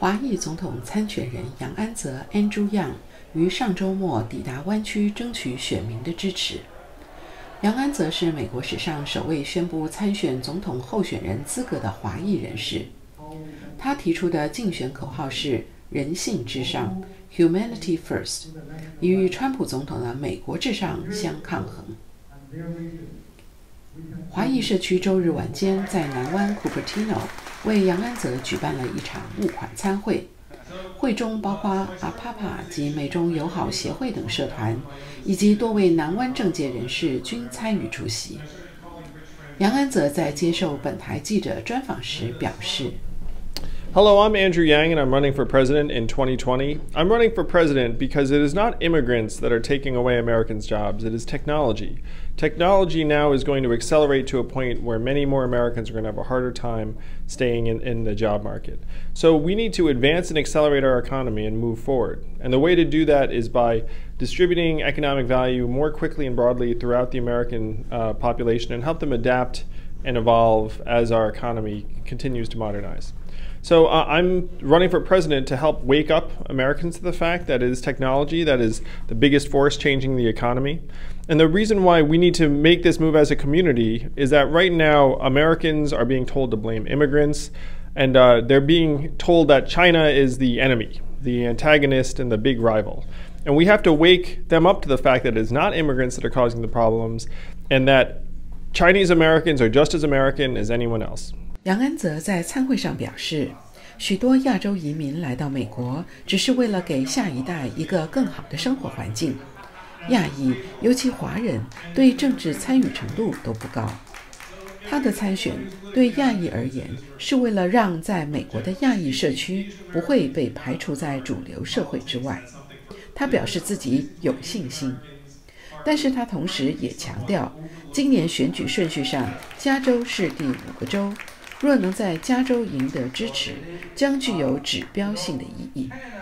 华裔总统参选人杨安泽 Andrew Yang 于上周末抵达湾区争取选民的支持。杨安泽是美国史上首位宣布参选总统候选人资格的华裔人士。他提出的竞选口号是“人性至上 ”（Humanity First）， 以与川普总统的“美国至上”相抗衡。华裔社区周日晚间在南湾 Cupertino 为杨安泽举办了一场募款餐会，会中包括阿帕帕及美中友好协会等社团，以及多位南湾政界人士均参与出席。杨安泽在接受本台记者专访时表示 Hello, I'm Andrew Yang, and I'm running for president in 2020. I'm running for president because it is not immigrants that are taking away Americans' jobs, it is technology. Technology now is going to accelerate to a point where many more Americans are going to have a harder time staying in the job market. So we need to advance and accelerate our economy and move forward. And the way to do that is by distributing economic value more quickly and broadly throughout the American population and help them adapt and evolve as our economy continues to modernize. So I'm running for president to help wake up Americans to the fact that it is technology that is the biggest force changing the economy. And the reason why we need to make this move as a community is that right now Americans are being told to blame immigrants, and they're being told that China is the enemy, the antagonist, and the big rival. And we have to wake them up to the fact that it's not immigrants that are causing the problems, and that Chinese Americans are just as American as anyone else. 杨安泽在参会上表示，许多亚洲移民来到美国，只是为了给下一代一个更好的生活环境。亚裔，尤其华人，对政治参与程度都不高。他的参选对亚裔而言，是为了让在美国的亚裔社区不会被排除在主流社会之外。他表示自己有信心，但是他同时也强调，今年选举顺序上，加州是第5个州。若能在加州赢得支持，将具有指标性的意义。